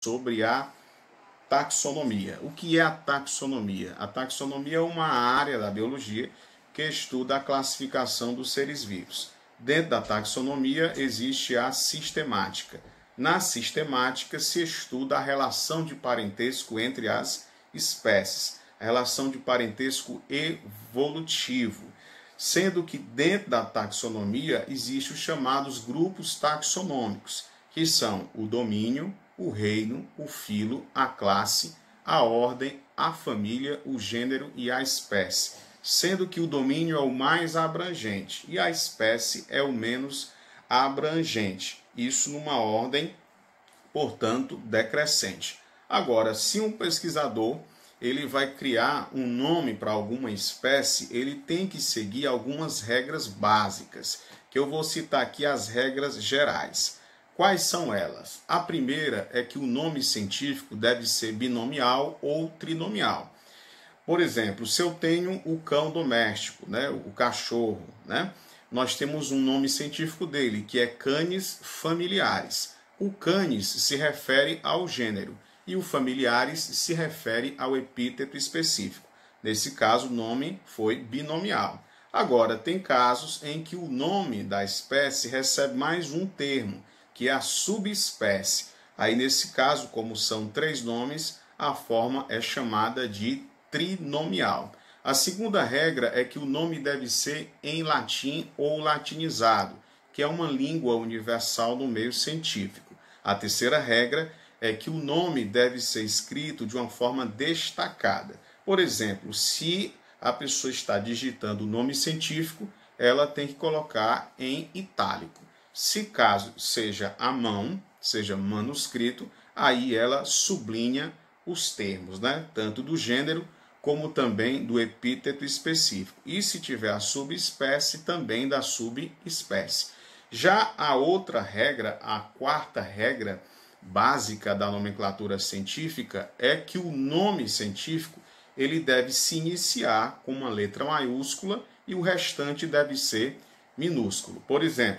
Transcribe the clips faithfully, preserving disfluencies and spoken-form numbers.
sobre a taxonomia. O que é a taxonomia? A taxonomia é uma área da biologia que estuda a classificação dos seres vivos. Dentro da taxonomia existe a sistemática. Na sistemática se estuda a relação de parentesco entre as espécies, a relação de parentesco evolutivo, sendo que dentro da taxonomia existem os chamados grupos taxonômicos, que são o domínio, o reino, o filo, a classe, a ordem, a família, o gênero e a espécie, sendo que o domínio é o mais abrangente e a espécie é o menos abrangente. Isso numa ordem, portanto, decrescente. Agora, se um pesquisador ele vai criar um nome para alguma espécie, ele tem que seguir algumas regras básicas, que eu vou citar aqui as regras gerais. Quais são elas? A primeira é que o nome científico deve ser binomial ou trinomial. Por exemplo, se eu tenho o cão doméstico, né, o cachorro, né, nós temos um nome científico dele, que é Canis familiaris. O canis se refere ao gênero e o familiaris se refere ao epíteto específico. Nesse caso, o nome foi binomial. Agora, tem casos em que o nome da espécie recebe mais um termo, que é a subespécie. Aí, nesse caso, como são três nomes, a forma é chamada de trinomial. A segunda regra é que o nome deve ser em latim ou latinizado, que é uma língua universal no meio científico. A terceira regra é que o nome deve ser escrito de uma forma destacada. Por exemplo, se a pessoa está digitando o nome científico, ela tem que colocar em itálico. Se caso seja à mão, seja manuscrito, aí ela sublinha os termos, né? Tanto do gênero como também do epíteto específico. E se tiver a subespécie, também da subespécie. Já a outra regra, a quarta regra básica da nomenclatura científica, é que o nome científico ele deve se iniciar com uma letra maiúscula e o restante deve ser minúsculo. Por exemplo,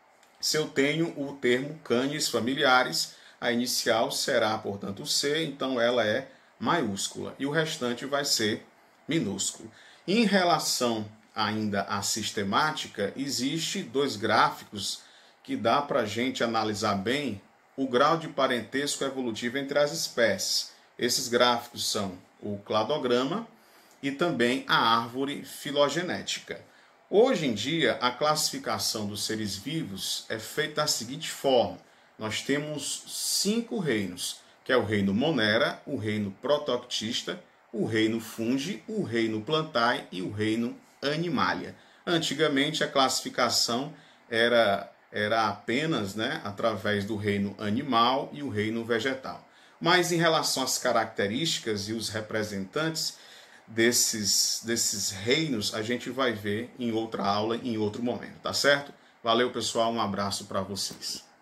se eu tenho o termo Canis familiaris, a inicial será, portanto, C, então ela é maiúscula e o restante vai ser minúsculo. Em relação ainda à sistemática, existe dois gráficos que dá para a gente analisar bem o grau de parentesco evolutivo entre as espécies. Esses gráficos são o cladograma e também a árvore filogenética. Hoje em dia, a classificação dos seres vivos é feita da seguinte forma. Nós temos cinco reinos, que é o reino Monera, o reino Protoctista, o reino Fungi, o reino Plantae e o reino Animalia. Antigamente, a classificação era, era apenas, né, através do reino animal e o reino vegetal. Mas em relação às características e os representantes desses, desses reinos, a gente vai ver em outra aula, em outro momento, tá certo? Valeu, pessoal, um abraço para vocês.